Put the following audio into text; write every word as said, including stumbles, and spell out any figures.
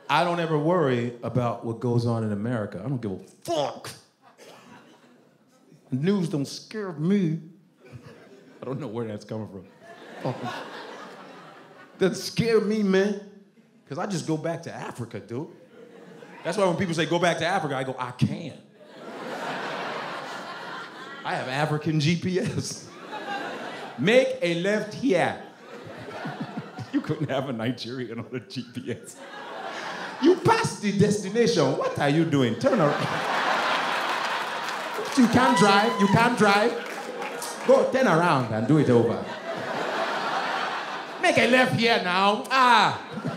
I don't ever worry about what goes on in America. I don't give a fuck. News don't scare me. I don't know where that's coming from. Oh. Doesn't scare me, man. Because I just go back to Africa, dude. That's why when people say go back to Africa, I go, I can't. I have African G P S. Make a left here. You couldn't have a Nigerian on a G P S. You passed the destination. What are you doing? Turn around. You can't drive. You can't drive. Go turn around and do it over. Make a left here now. Ah.